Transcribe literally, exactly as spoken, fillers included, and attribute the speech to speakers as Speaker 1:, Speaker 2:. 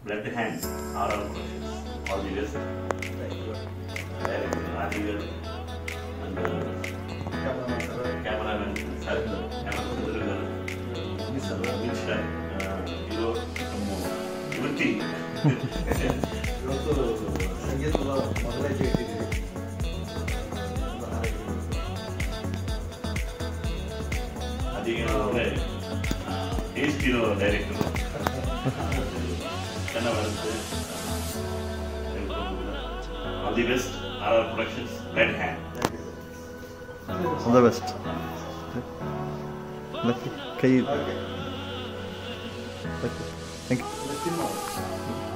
Speaker 1: Blood Hand, R R Productions. All the best. Director Radigal and cameraman Sarkar, cameraman Sarkar, which hero Yuti.
Speaker 2: ಇವತ್ತು ಸಂಗೀತದ ಮೊದಲ ಹೆಜ್ಜೆ ಇಟ್ಟಿದ್ದೀವಿ.
Speaker 1: ಅದೀಗ ಒಳ್ಳೆ ಟೇಸ್ಟ್ ಇರೋ ಡೈರೆಕ್ಟರು ಚೆನ್ನಾಗಿ ಬರುತ್ತೆ. All the best R R productions blood hand.
Speaker 3: All the best. Lucky ಕೈ ಥ್ಯಾಂಕ್ ಯು.